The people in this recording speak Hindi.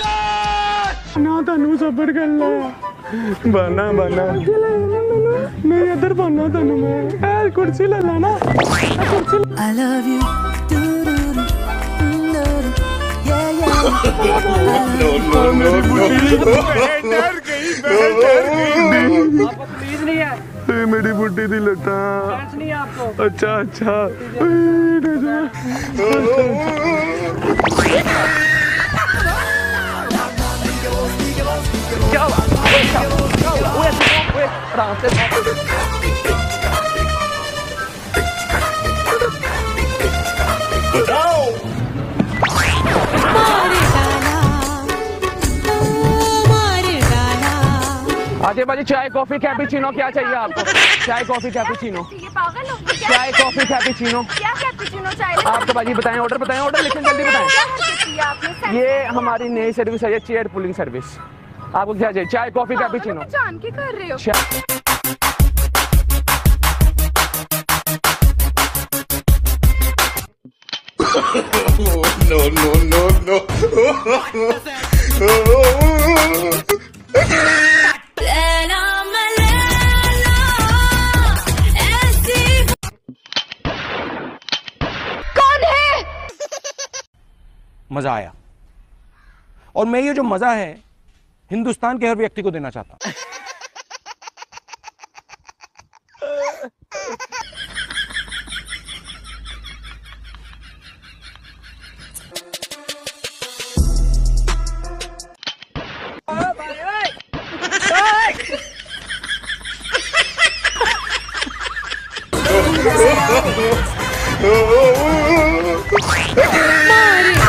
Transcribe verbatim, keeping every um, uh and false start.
ना तनु सबर कर ले बना बना मैं इधर बना तनु मैं कुर्सी ले लेना I love you yeah yeah no no no डर गई डर गई आपको प्लीज नहीं है मेरी बुड्ढी दी लटा नहीं है आपको अच्छा अच्छा क्या बताओ आजे बाजी चाय कॉफी कैपुचिनो क्या चाहिए आपको? चाय कॉफी कैपुचिनो चाय कॉफी कैपुचिनो क्या कैपुचिनो चाय आपको बाजी बताएं ऑर्डर बताएं ऑर्डर लिखें जल्दी बताएं। ये हमारी नई सर्विस है ये चेयर पुलिंग सर्विस। आपको क्या चाहिए? चाय कॉफी कैपुचिनो जान के कर रहे हो no no no no कौन है? मजा आया और मैं ये जो मजा है हिंदुस्तान के हर व्यक्ति को देना चाहता हूं। oh, oh, oh, oh, oh.